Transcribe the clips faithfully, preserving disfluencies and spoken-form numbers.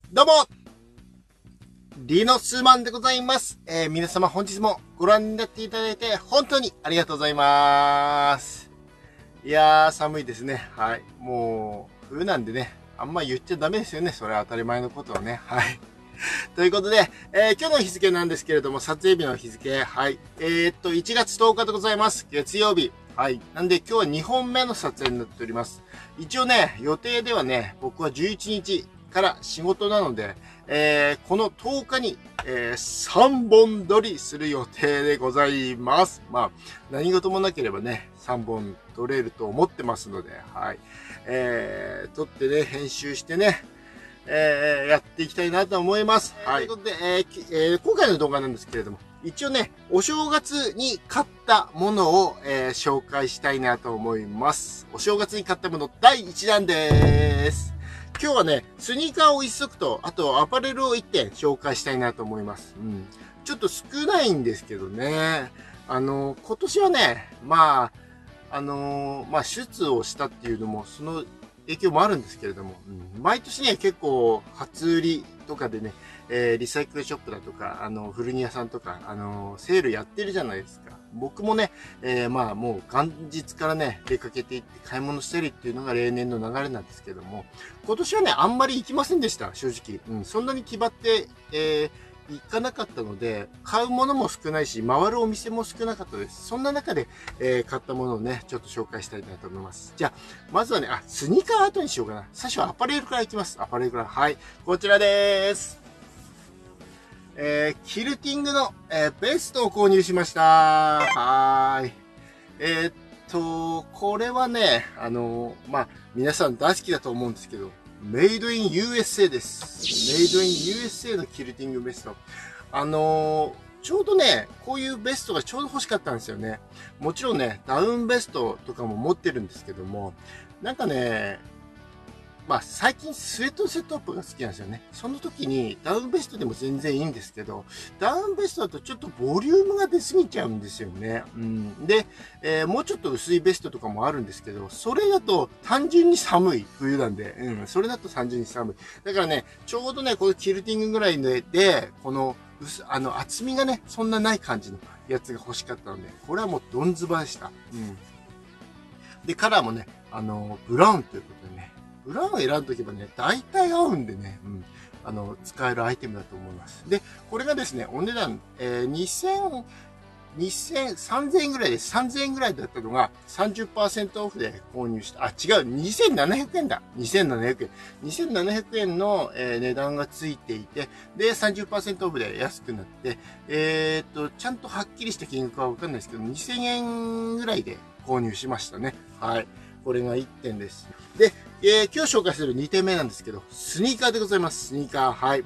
どうもリノスマンでございます。えー、皆様本日もご覧になっていただいて本当にありがとうございます。いやー、寒いですね。はい。もう、冬なんでね、あんま言っちゃダメですよね。それは当たり前のことをね。はい。ということで、えー、今日の日付なんですけれども、撮影日の日付、はい。えー、っと、いちがつとおかでございます。月曜日。はい。なんで今日はにほんめの撮影になっております。一応ね、予定ではね、僕はじゅういちにちから仕事なので、えー、このとおかに、えー、さんぼん撮りする予定でございます。まあ、何事もなければね、さんぼん撮れると思ってますので、はい。えー、撮ってね、編集してね、えー、やっていきたいなと思います。はい。ということで、えーえー、今回の動画なんですけれども、一応ね、お正月に買ったものを、えー、紹介したいなと思います。お正月に買ったものだいいちだんです。今日はね、スニーカーをいっそくと、あとアパレルをいってん紹介したいなと思います。うん。ちょっと少ないんですけどね。あの、今年はね、まあ、あのー、まあ、手術をしたっていうのも、その影響もあるんですけれども、うん、毎年ね、結構、初売りとかでね、えー、リサイクルショップだとか、あの、古着屋さんとか、あのー、セールやってるじゃないですか。僕もね、えー、まあ、もう元日からね、出かけていって買い物したりっていうのが例年の流れなんですけども、今年はね、あんまり行きませんでした、正直。うん、そんなに気張って、えー、行かなかったので、買うものも少ないし、回るお店も少なかったです。そんな中で、えー、買ったものをね、ちょっと紹介したいなと思います。じゃあ、まずはね、あ、スニーカー後にしようかな。最初はアパレルからいきます。アパレルから。はい。こちらでーす。えー、キルティングの、えー、ベストを購入しました。はーい。えー、っと、これはね、あのー、まあ、皆さん大好きだと思うんですけど、メイドイン ユーエスエー です。メイドイン ユーエスエー のキルティングベスト。あのー、ちょうどね、こういうベストがちょうど欲しかったんですよね。もちろんね、ダウンベストとかも持ってるんですけども、なんかね、まあ最近スウェットセットアップが好きなんですよね。その時にダウンベストでも全然いいんですけど、ダウンベストだとちょっとボリュームが出すぎちゃうんですよね。うん。で、えー、もうちょっと薄いベストとかもあるんですけど、それだと単純に寒い冬なんで、うん。それだと単純に寒い。だからね、ちょうどね、このキルティングぐらいで、でこの薄、あの、厚みがね、そんなない感じのやつが欲しかったので、これはもうドンズバでした。うん。で、カラーもね、あの、ブラウンということでね、ブラウンを選んどけばね、大体合うんでね、うん、あの、使えるアイテムだと思います。で、これがですね、お値段、えー、にせん、にせん、さんぜんえんぐらいです。さんぜんえんぐらいだったのがさんじゅっパーセントオフで購入した。あ、違う、にせんななひゃくえんだ。にせんななひゃくえん。にせんななひゃくえんの、えー、値段がついていて、で、さんじゅっパーセントオフで安くなって、えー、っと、ちゃんとはっきりした金額はわかんないですけど、にせんえんぐらいで購入しましたね。はい。これがいってんです。で、えー、今日紹介するにてんめなんですけど、スニーカーでございます。スニーカー。はい。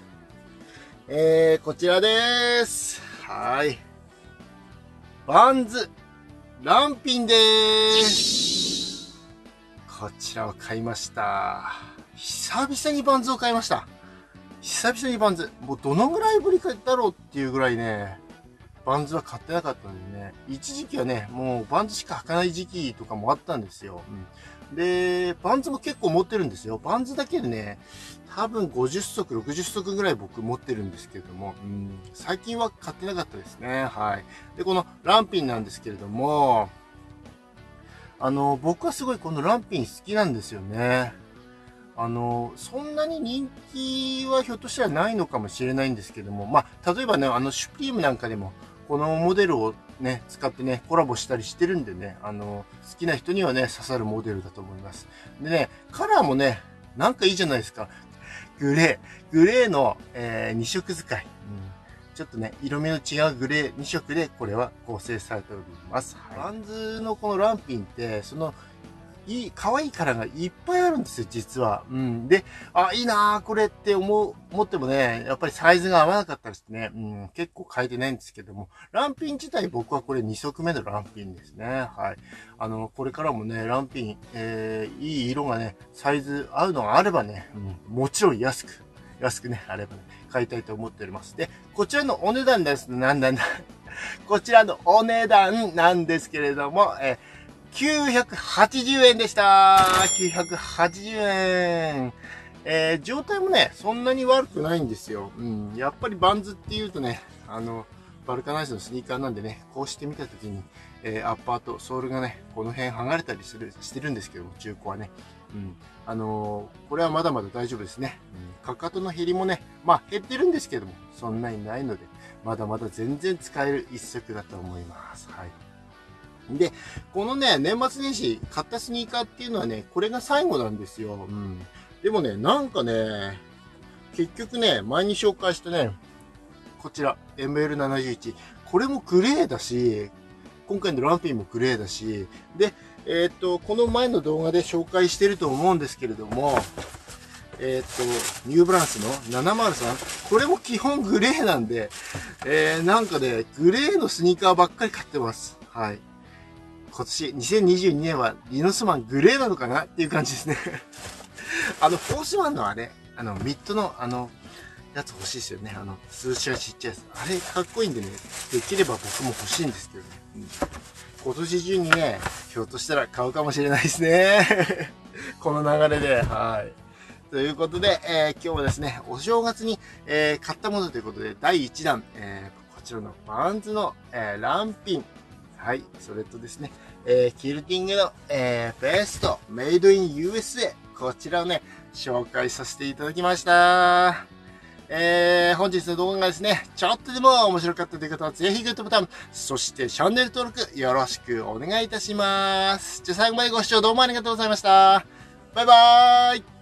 えー、こちらです。はい。バンズ、ランピンでーす。こちらを買いました。久々にバンズを買いました。久々にバンズ。もうどのぐらいぶりかだろうっていうぐらいね、バンズは買ってなかったんでね、一時期はね、もうバンズしか履かない時期とかもあったんですよ。うん、で、バンズも結構持ってるんですよ。バンズだけでね、多分ごじゅっそく、ろくじゅっそくぐらい僕持ってるんですけれども、うん、最近は買ってなかったですね。はい。で、このランピンなんですけれども、あの、僕はすごいこのランピン好きなんですよね。あの、そんなに人気はひょっとしたらないのかもしれないんですけども、まあ、例えばね、あの、シュプリームなんかでも、このモデルをね、使ってね、コラボしたりしてるんでね、あの、好きな人にはね、刺さるモデルだと思います。でね、カラーもね、なんかいいじゃないですか。グレー。グレーの、えー、に色使い。うん、ちょっとね、色味の違うグレーに色でこれは構成されております。はい、バンズのこのランピンって、その、いい、可愛いカラーがいっぱいあるんですよ、実は。うん。で、あ、いいなーこれって思う、思ってもね、やっぱりサイズが合わなかったりしてね、うん、結構変えてないんですけども、ランピン自体僕はこれに色目のランピンですね。はい。あの、これからもね、ランピン、えー、いい色がね、サイズ合うのがあればね、うん、もちろん安く、安くね、あればね、買いたいと思っております。で、こちらのお値段です。なんだなんだ。こちらのお値段なんですけれども、えーきゅうひゃくはちじゅうえんでした。きゅうひゃくはちじゅうえん。 えー、状態もね、そんなに悪くないんですよ。うん。やっぱりバンズっていうとね、あの、バルカナイズのスニーカーなんでね、こうしてみたときに、えー、アッパーとソールがね、この辺剥がれたりする、してるんですけども、中古はね。うん。あのー、これはまだまだ大丈夫ですね。うん。かかとの減りもね、まあ減ってるんですけども、そんなにないので、まだまだ全然使える一足だと思います。はい。で、このね、年末年始買ったスニーカーっていうのはね、これが最後なんですよ。うん。でもね、なんかね、結局ね、前に紹介したね、こちら、エムエルななじゅういち。これもグレーだし、今回のランピンもグレーだし、で、えーっと、この前の動画で紹介してると思うんですけれども、えーっと、ニューブランスのななまるさん。これも基本グレーなんで、えー、なんかね、グレーのスニーカーばっかり買ってます。はい。今年、にせんにじゅうにねんはリノスマングレーなのかなっていう感じですね。あの、フォースマンのあれ、あの、ミッドのあの、やつ欲しいですよね。あの、数字がちっちゃいやつ。あれ、かっこいいんでね、できれば僕も欲しいんですけどね。うん、今年中にね、ひょっとしたら買うかもしれないですね。この流れで、はい。ということで、えー、今日はですね、お正月に、えー、買ったものということで、だいいちだん、えー、こちらのバンズの、えー、ランピン。はい。それとですね、えー、キルティングの、えー、ベスト、メイドイン ユーエスエー。こちらをね、紹介させていただきました。えー、本日の動画がですね、ちょっとでも面白かったという方は、ぜひグッドボタン、そしてチャンネル登録よろしくお願いいたします。じゃあ最後までご視聴どうもありがとうございました。バイバーイ。